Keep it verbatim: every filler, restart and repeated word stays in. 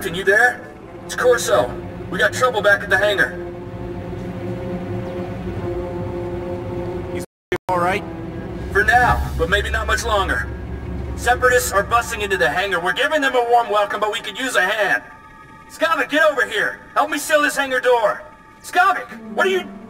Captain, you there? It's Corso. We got trouble back at the hangar. He's alright? For now, but maybe not much longer. Separatists are busting into the hangar. We're giving them a warm welcome, but we could use a hand. Skavik, get over here. Help me seal this hangar door. Skavik, what are you...